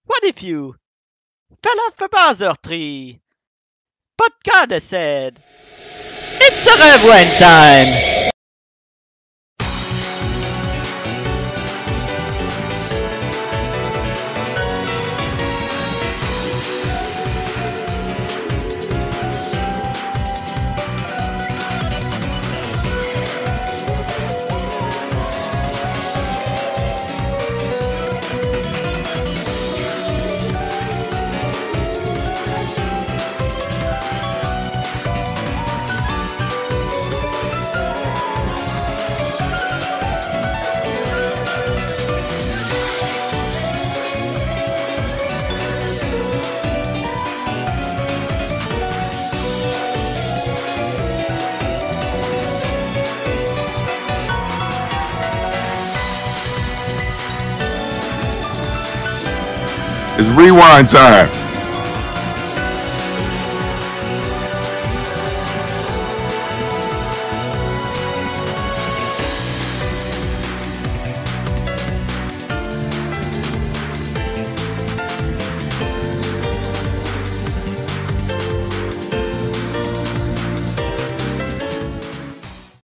What if you fell off a buzzer tree? Podcast said, it's a reverend time! It's rewind time.